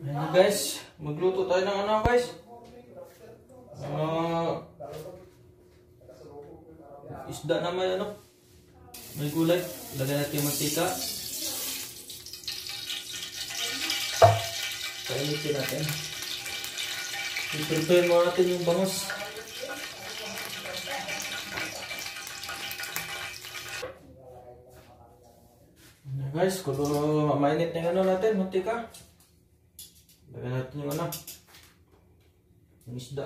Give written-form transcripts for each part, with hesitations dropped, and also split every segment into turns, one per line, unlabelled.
Ayan guys, magluto tayo ng ano guys? Isda na may ano? May gulay. Lagyan natin yung mantika. Painitin natin. I-prepare mo natin yung bangus. Ayan guys, kung mainit na yung ano natin, mantika. Lagyan natin yung ano, yung isda.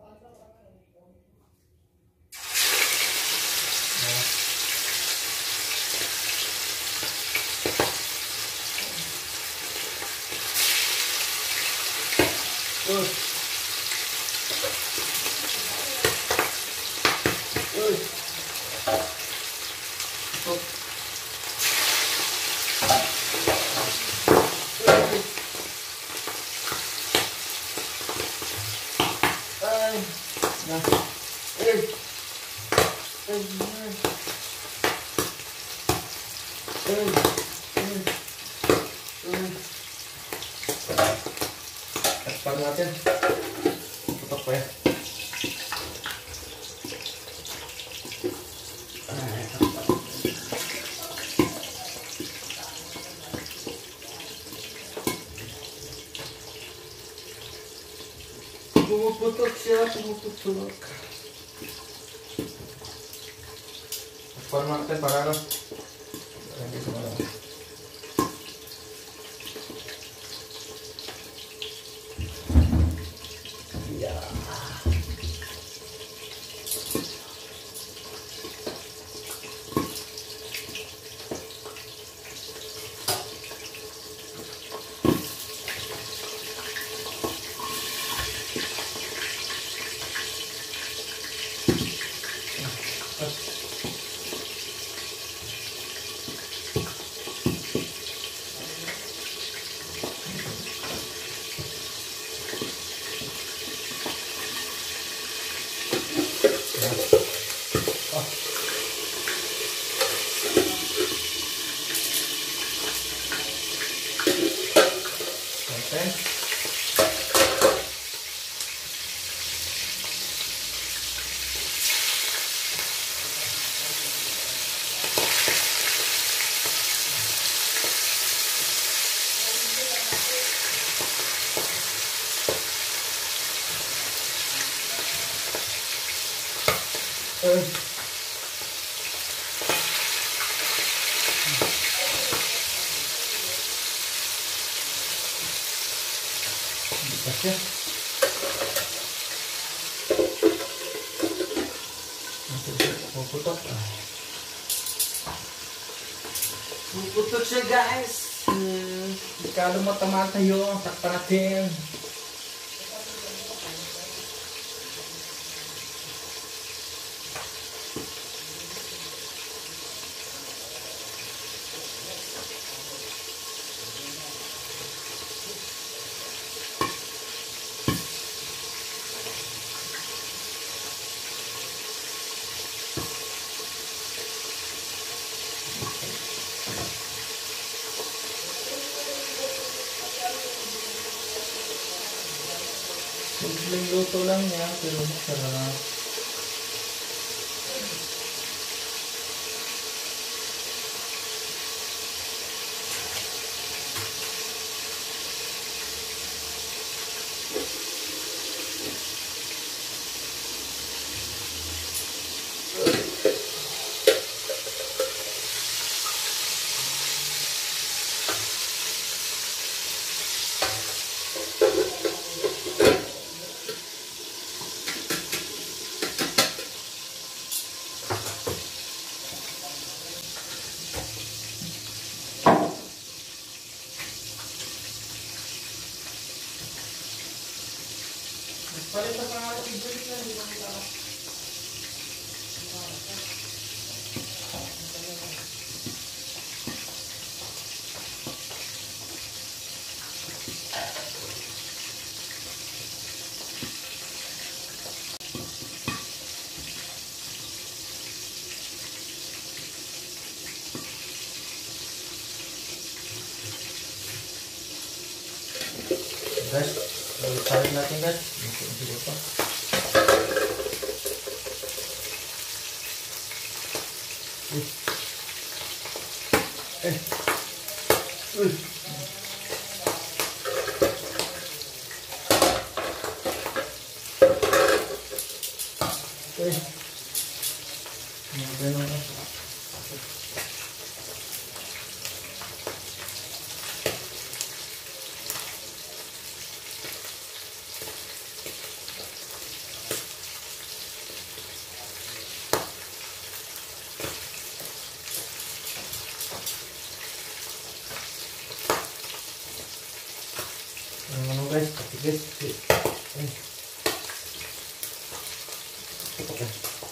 Takpan natin. Tutok pa yan. Pumuputok siya, pumuputok. Takpan natin para ano. Oke. Puputok siya guys. Kalau mau tamata yun, takpan natin. Simpleng luto lang niya, pero masarap. Palit na pangalan ng video nila, hindi ko nila. Guys, tarik natin guys. Masuk dito. Ano guys, guys. Okay.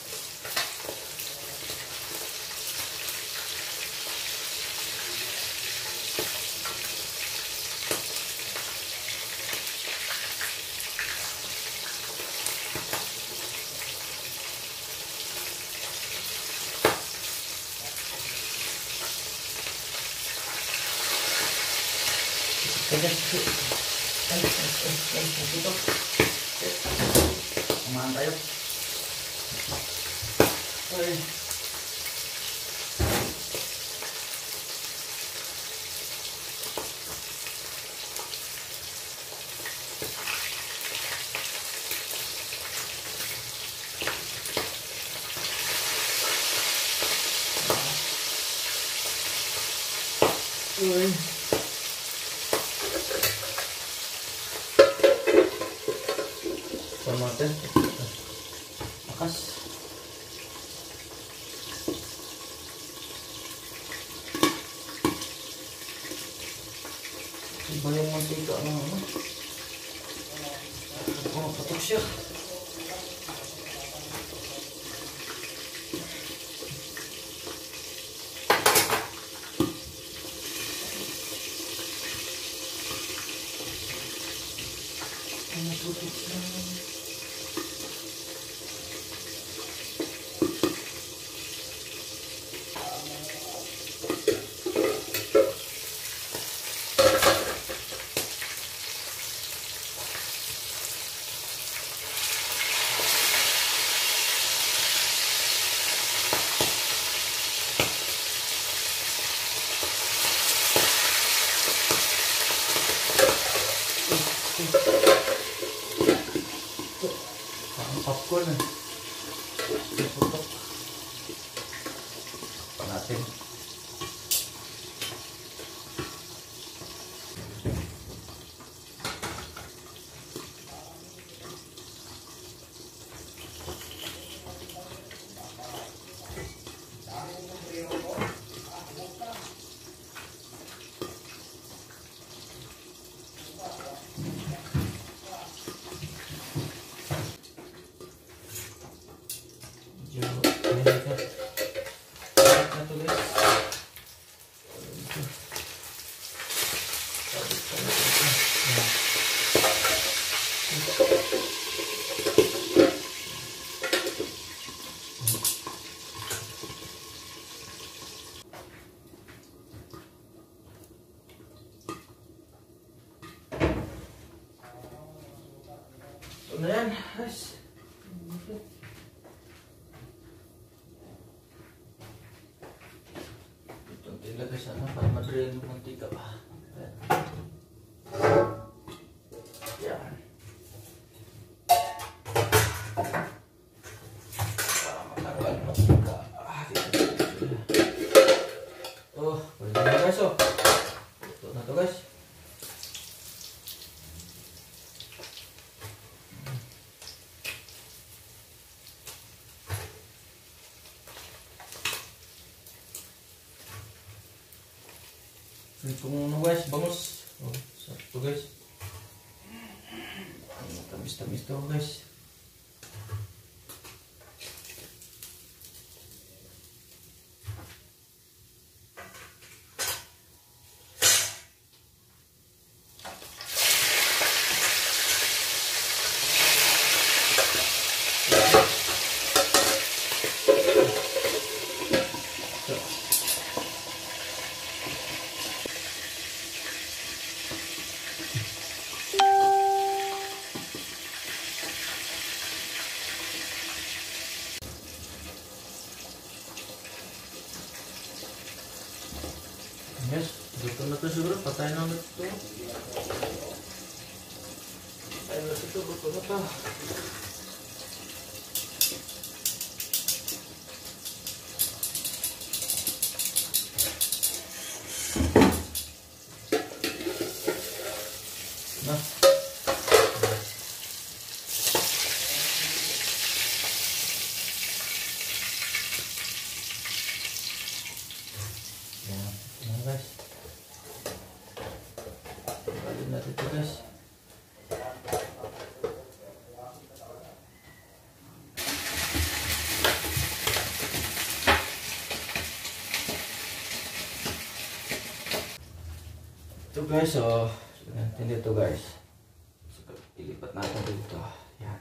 Dito. Kumain tayo. Ay. Uy. Natin makas iba yung mantika patok siya. Popcorn tutup natin. Ito na yan, guys. Ito tilagay sana para ma-drain yung mantika pa. Yan. Para matanggal mantika. Oh, pwede na guys, oh. Ito na to guys. Itong ano guys, bangus. Oh, sarap to guys. Tamis-tamis to guys. Ito. Ayun, ito. Luto na to. Na. Yan guys. Balik natin ito guys. Ito guys, so natin dito guys. So, ilipat natin dito. Yan.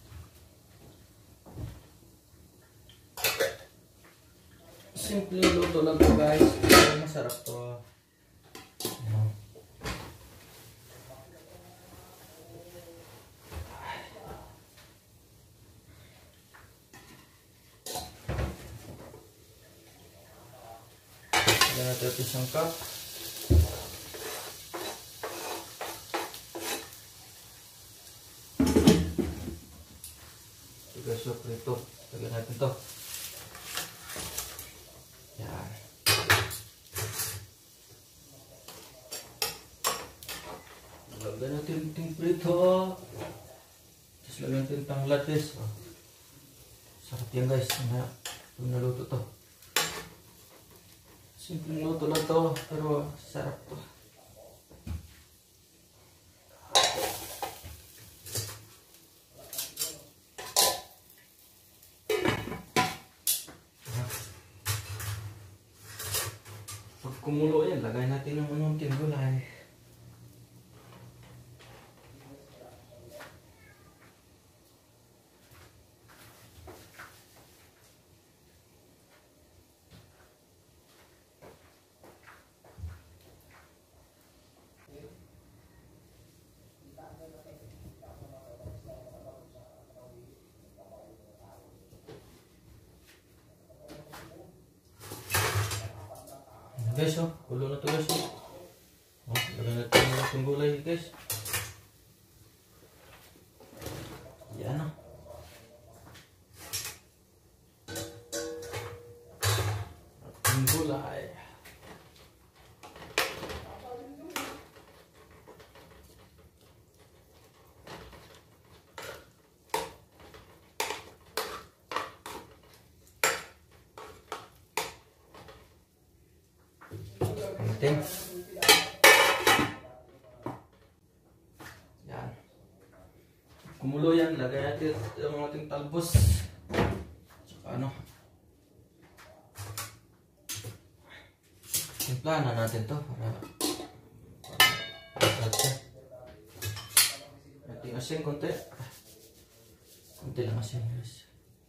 Simple luto lang to guys. Pero masarap to. Ano? Lagyan natin ito isang cup. So, ito. Lagyan natin ito. Yan. Lagyan natin yung prito. Tapos lagyan natin itang lattes. Sarap yan guys. Kung naluto to. Simple luto lang to. Pero sarap to. Pag kumulo yan, lagay natin ng unting gulay. Guys, oh, kulo na to guys. Oh, lagyan natin yung gulay guys. Yan oh. Yung gulay. Yan. Kumulo yan, lagay natin yung ating talbos. Tsaka ano. Timplahan na natin to para ating asin konti. Konti lang asin guys.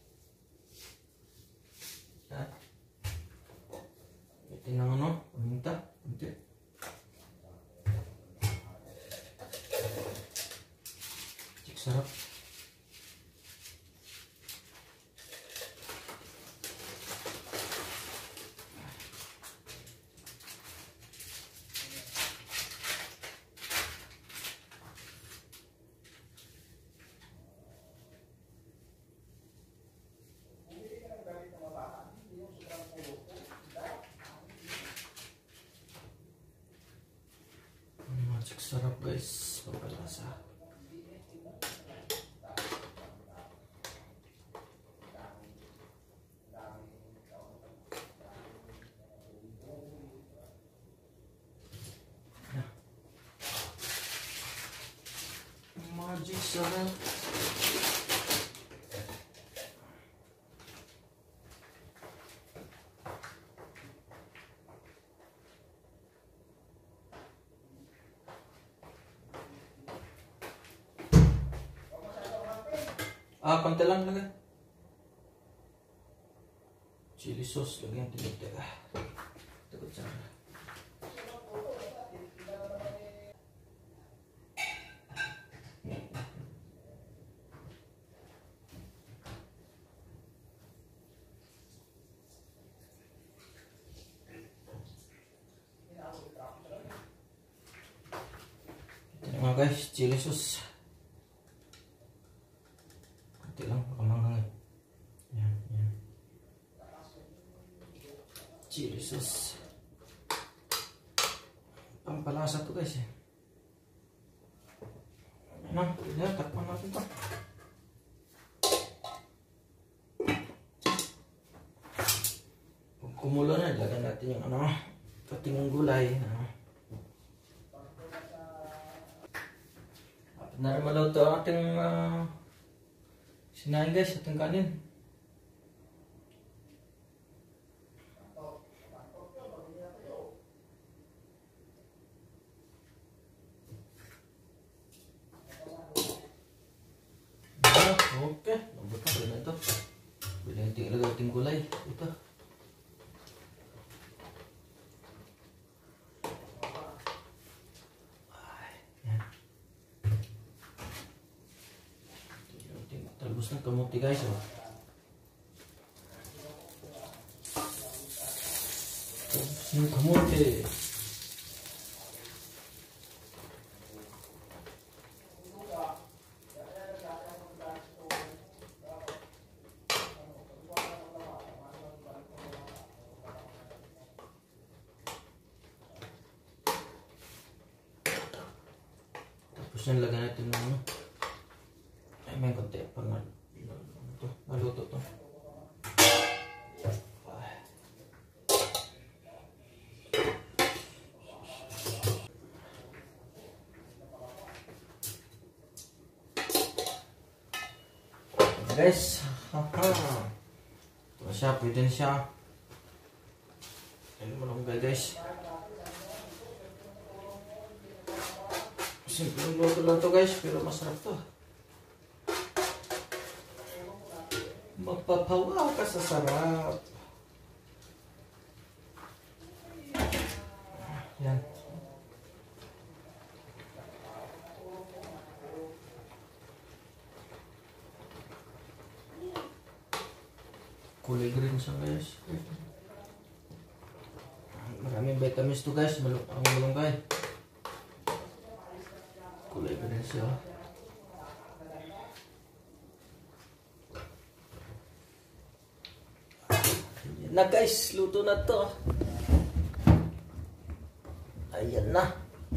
Yan. Ito ng ano, paminta. Konti. Sarap. Sarap guys, pagkalasa. Magic sarap. Konti lang lagay. Chili sauce lagyan tinitira. Takot sana. Mga guys, chili sauce. Kunti lang, makamanghang eh. Yan, yan. Chili sauce. Pampalasa to guys eh. Ano, yan, takpan natin to. Pag kumulo na, ilagyan natin yung ano, kating gulay. Na rin maluto ang ating sinain guys, ating kanin. Okay, nabot na rin ito. Bilang tingin ilagay ating gulay. Ito. Talbos ng kamuti guys. Talbos ng kamuti. Tapos yan, lagyan natin ng ano. Ay, may konti pa na naluto to. Guys, ito siya, pwede na siya. Ayun mo lang guys. Simple luto lang to guys, pero masarap to. Mapapawaw ka sa sarap. Yan. Kulay green siya guys. Maraming vitamins to guys. Ang malunggay. Kulay green siya. Yan na guys, luto na to. Ayan na.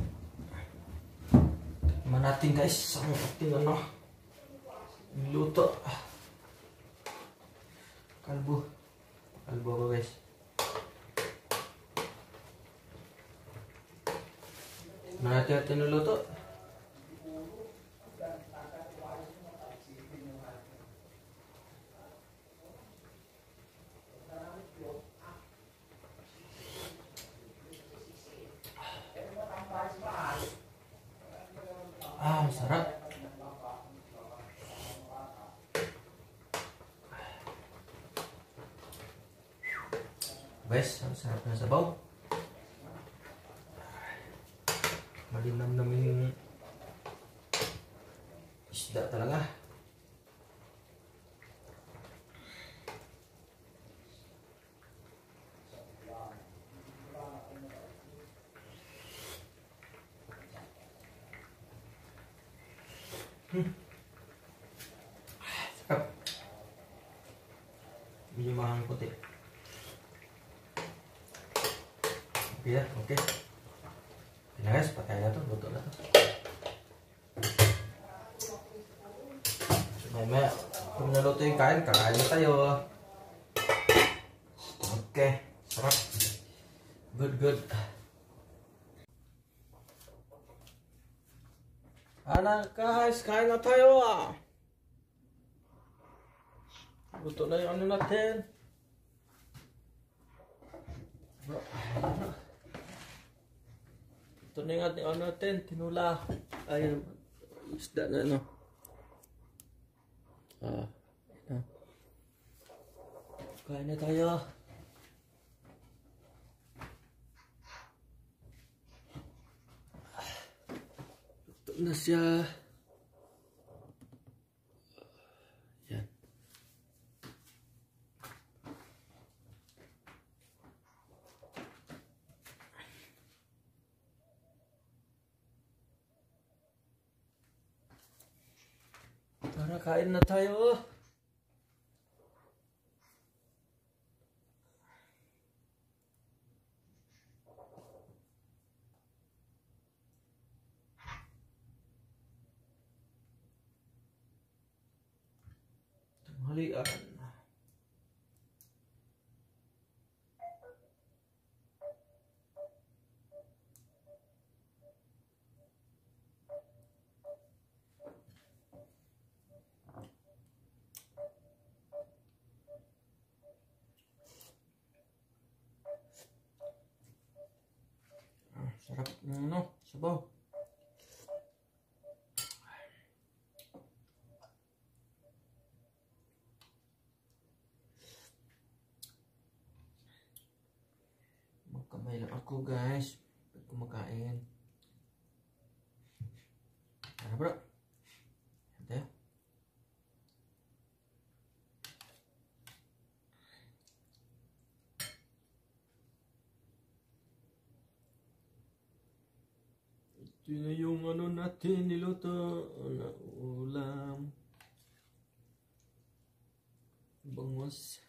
Tikman natin guys ang ating ano, luto. Kalbo ko guys. Tikman natin ating luto. Sarap. Guys, ang sarap na sabaw. Malinam naman yung isda talaga. Sarap. Medyo mahang puti. Okay na, okay. Okay na guys, patay na to, luto na to. Maya, kung naluto yung kain, kakain na tayo. Okay, sarap. Good. Anak guys, kain na tayo ah. Luto na yung ano natin. Ito na yung ating ano natin, tinula. Ayan, isda na ano. Kain na tayo. Luto na siya. Yan. Tara, kain na tayo. Tanghalian. Sarap ng ano, sabaw. Magkamay lang ako guys pag kumakain. Tara bro. Yan tayo. Ito na yung ano natin niluto na ulam. Bangus.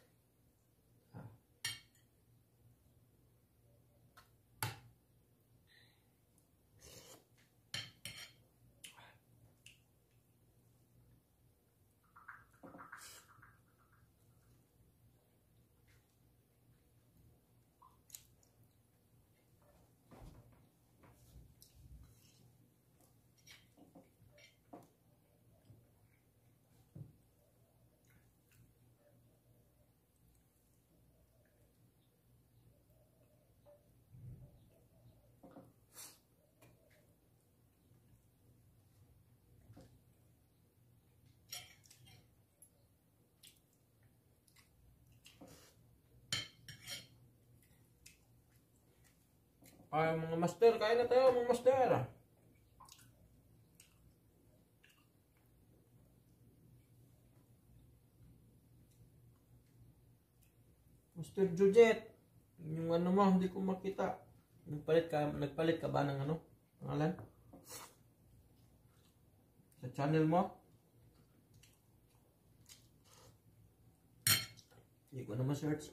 Ay, mga master, kain na tayo mga master. Master Jujet, yung ano mo, hindi ko makita. Nagpalit ka ba ng ano? Pangalan? Sa channel mo? Hindi ko na ma-search.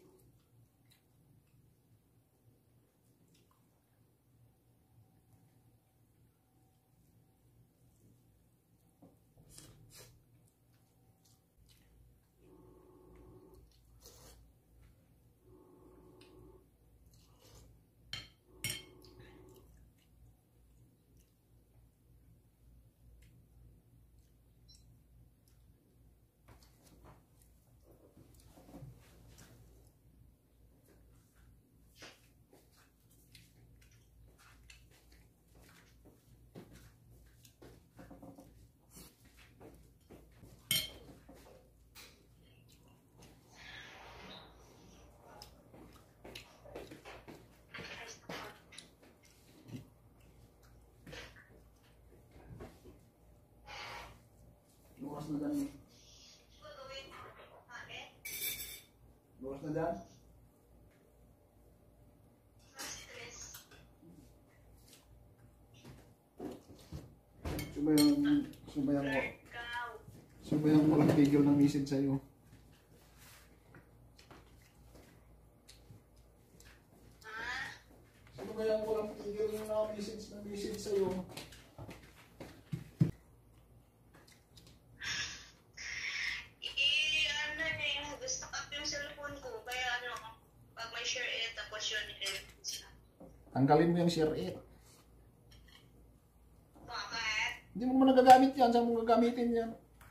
Bukas na dyan. Bukas na dyan. Subayang walang tigil ng message sa'yo. Subayang walang tigil ng message sa'yo. Tanggalin mo yung share it.
Bakit?
Hindi mo naman nagagamit yan. Saan mo gagamitin yan?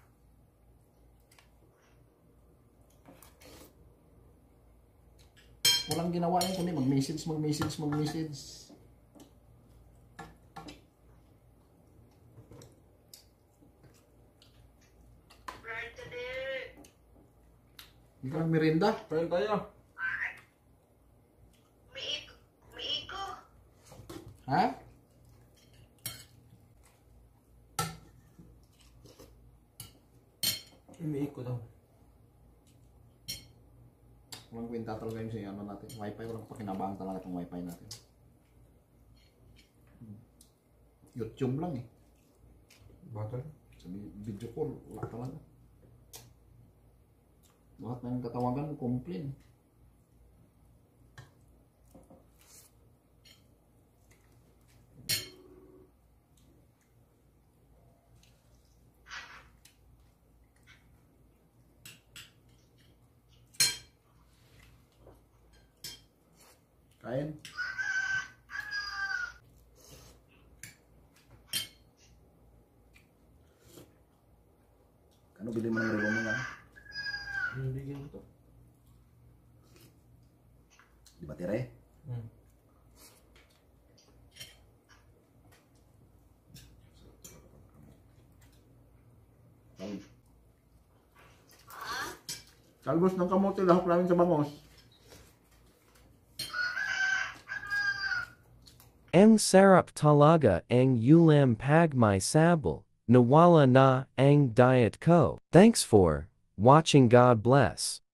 Walang ginawa yan kundi mag-message.
Learn to do.
Hindi ka merienda.
Kain tayo.
Umiiko.
Ha?
Umiiko daw.
Walang kwenta talaga yung siya natin. Wi-Fi, walang pakinabang talaga itong Wi-Fi natin. YouTube lang eh.
Battle.
Sa video call, wala talaga. Lahat na yung katawagan, complain. Kain. Ano bili mo ng relo mo nga?
Bigyan ko to.
Di ba tire?
Hmm.
Talbos ng kamote, lahok namin sa bangos.
Ang sarap talaga ang ulam pag may sabol, nawala na ang diet ko. Thanks for watching. God bless.